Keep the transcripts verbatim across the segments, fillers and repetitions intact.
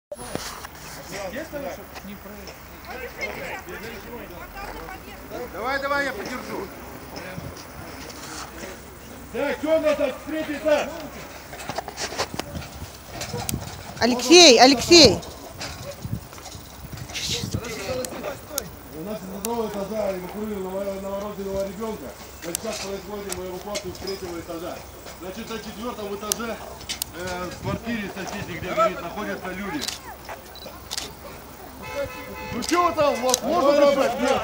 Давай, давай, я подержу. Так, комната, третий этаж. Алексей, Алексей. У нас из одного этажа эвакуировали новорожденного ребенка. Сейчас производим эвакуацию с третьего этажа. Значит, на четвертом этаже э, в квартире соседей, где говорит, находятся люди. Ну что там, вот, можно держать? Нет.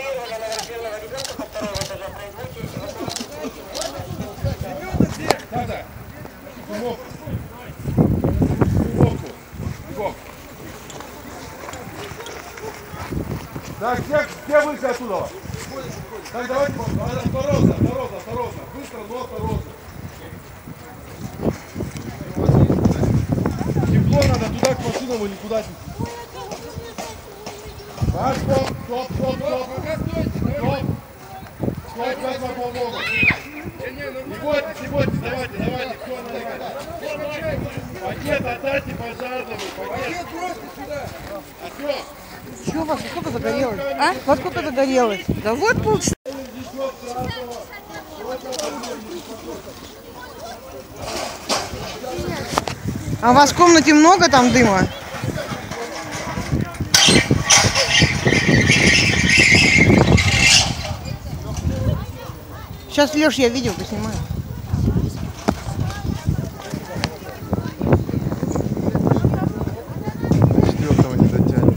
Надо. Бегом. Бегом. Бегом. Так, все, все выйти оттуда. Так, давайте, осторожно, осторожно, осторожно. Быстро, но осторожно. Тепло надо туда, к машинам или куда-нибудь. Так, стоп, стоп, стоп, стоп. Стоп. Стоп, сейчас вам помогу. Не бойтесь, не бойтесь, давайте, давайте, все, давайте. Пакет отдайте пожарному, пакет. Просто сюда. А все. Чего у вас сколько загорелось? А? Во сколько загорелось? Да вот полчаса. А у вас в комнате много там дыма? Сейчас, Леш, я видео поснимаю. Четвертого не дотянет.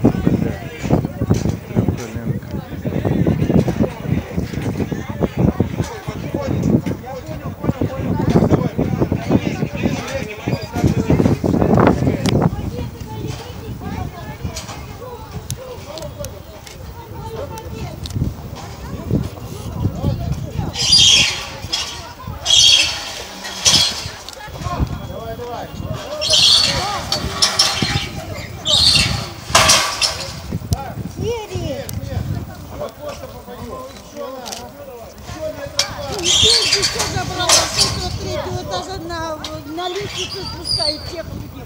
На, на лестницу спускают всех людей.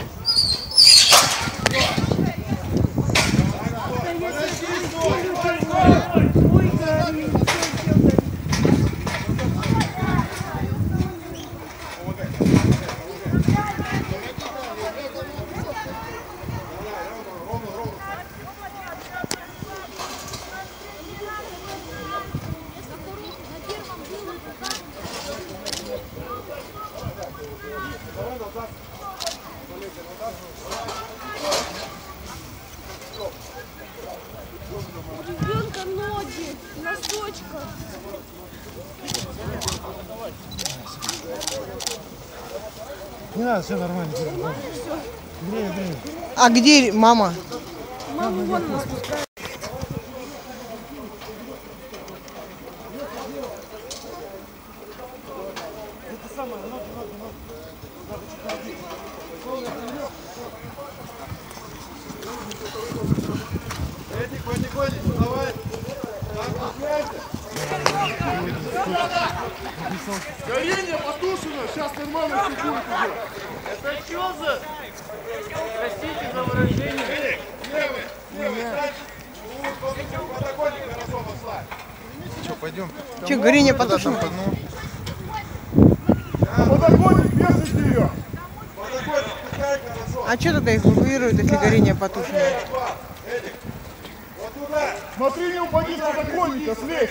У ребенка ноги, носочка. Не надо, все нормально. Грею, грею. А где мама? Мама вон нас пускает. Это самое, ноги, ноги, ноги. Надо чуть одеть. Эдик, потихонечку, давай. Горение потушено, сейчас нормально все будет уже. Это что за? Простите за выражение. Эдик, левый, левый, дальше. У подоконника хорошо пошла. Что, пойдем? Че, горение потушено? Подоконник, вешайте ее. Подоконник, пускай хорошо. А что тогда эвакуируют, если горение потушено? Эдик, вот туда. Смотри, не упади с подоконника, слезь.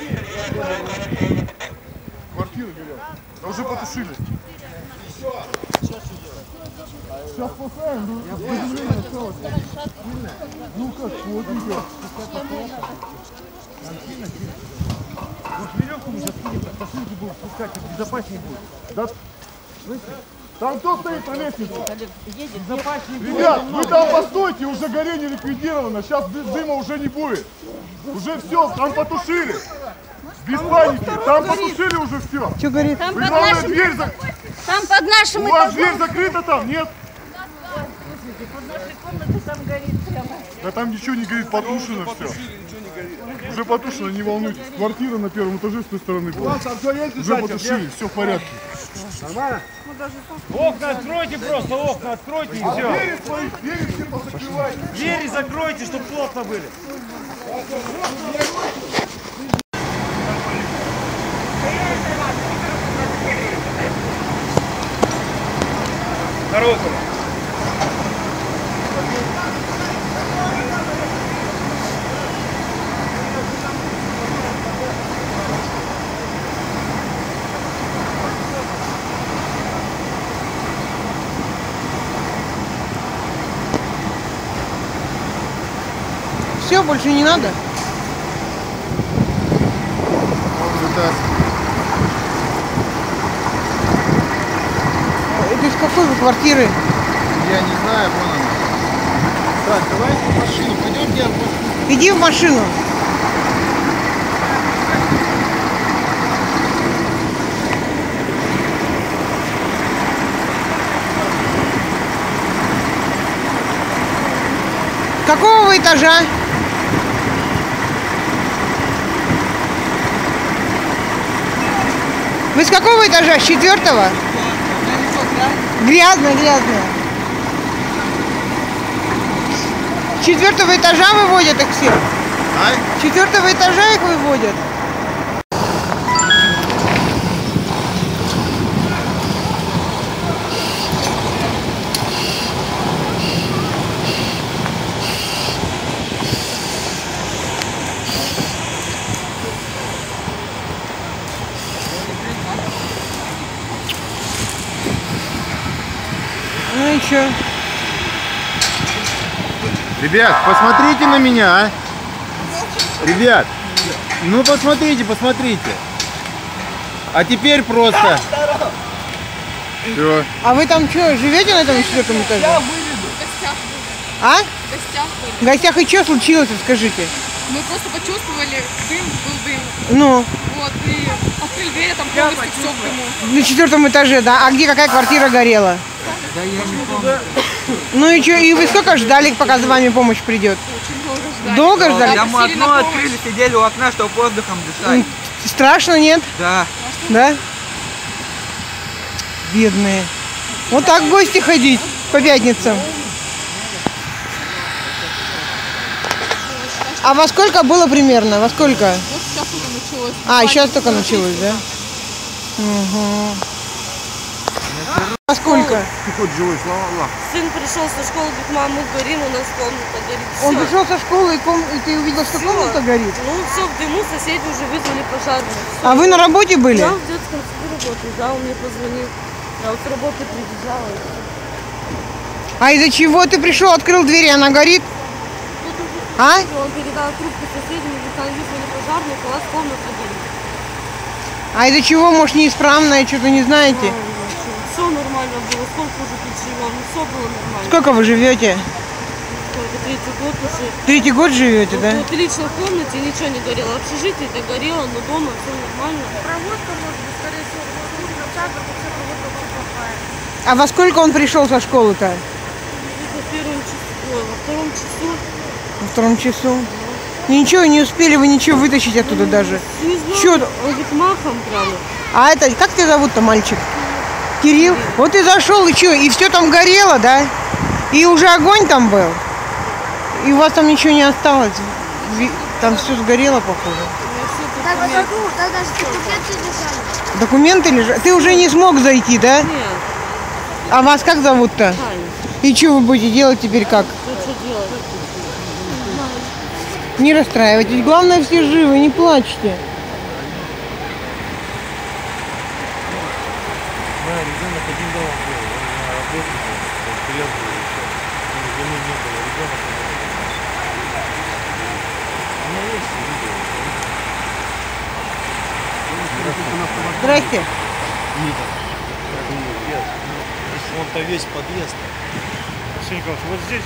Квартиру берем. Да уже потушили. Сейчас спасаем, ну, я удивление осталось. Ну как, вот идет. Вот веревку мы сейчас кинем, так посылки будем спускать, безопаснее будет. Да, там кто стоит на лестнице? Ребят, вы там постойте, уже горение ликвидировано, сейчас дыма уже не будет. Уже все, там потушили. Без паники, там потушили уже все. Что горит? Там Вы, под главное, нашим, дверь зак... там под нашим У вас этажом. дверь закрыта там, нет? Под нашей комнатой там горит прямо. Да там ничего не горит, потушено все. Уже потушено, не волнуйтесь. Квартира на первом этаже с той стороны была. Уже потушили, все в порядке. Нормально? Окна откройте просто, окна откройте и все. Двери свои, двери все позакрывайте. Двери закройте, чтобы плотно были. Дорогу. Все, больше не надо? Это из какой вы квартиры? Я не знаю, вон она. Так, давайте в машину. Пойдемте, я просто... Иди в машину. Какого вы этажа? Вы с какого этажа? С четвертого? Грязно, грязно. С четвертого этажа выводят их всех? А? С четвертого этажа их выводят? Ну и чё? Ребят, посмотрите на меня, а? Ребят, ну посмотрите, посмотрите. А теперь просто... Все. А вы там что, живете на этом четвертом этаже? Я выведу. В гостях были. А? В гостях были. В гостях и что случилось, скажите? Мы просто почувствовали, дым, был дым. Ну, Вот, и открыли дверь, а там полностью все в дыму. на четвертом этаже, да? А где какая квартира горела? Да я не помню. Ну и что, и вы сколько ждали, пока за вами помощь придет? Очень долго ждали. Долго ждали? Да, мы просили на окно помощь. открыли, сидели у окна, чтобы воздухом дышать. Страшно, нет? Да. Да? Бедные. Вот так в гости ходить по пятницам. А во сколько было примерно? Во сколько? Вот сейчас уже началось. А, сейчас только началось, да? Угу. А сколько? Ты хоть живой, слава Аллаху. Сын пришел со школы, говорит, мама, мы горим, у нас комната горит. Он Всё. пришел со школы, и, ком... и ты увидел, что Всё. комната горит? Ну, все в дыму, соседи уже вызвали пожарных. А вы на работе были? Я в детском саду работаю, да, он мне позвонил. Я вот с работы прибежала. А из-за чего ты пришел, открыл дверь, и она горит? Тут уже А? он передал трубку соседям, говорит, там вызвали пожарных, у вас комната горит. А из-за чего, может, неисправная, что-то не знаете? Все нормально было, сколько уже тут живем, все было нормально. Сколько вы живете? Сколько, третий год уже. Третий год живете, да? Вот лично в комнате ничего не горело, в общежитии это горело, но дома все нормально. Проводка, может быть, скорее всего, А во сколько он пришел со школы-то? во первом часу, ой, во втором часу. Во втором часу. Ничего, не успели вы ничего вытащить оттуда даже. Не знаю, Чё? он говорит, махом прямо. А это, как тебя зовут-то, мальчик? Кирилл? Вот ты зашел, и что, и все там горело, да? И уже огонь там был? И у вас там ничего не осталось? Ви- Там все сгорело, походу. Документы лежат? Ты уже не смог зайти, да? Нет, А вас как зовут-то? Таня, И что вы будете делать теперь как? ну что делать? Не расстраивайтесь. Главное, все живы, не плачьте. Да, ребенок один дома был, он на работе был, он трезвый еще. Ну, жены не было, ребенок. У меня есть видео. Здрасте. Он-то весь подъезд. Арсений Николаевич, вот здесь.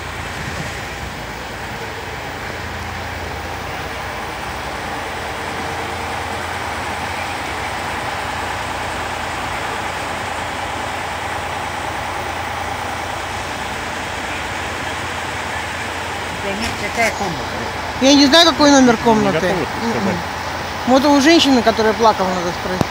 Какая комната? Я не знаю, какой номер комнаты. готовы сказать? М-м. Вот у женщины, которая плакала, надо спросить.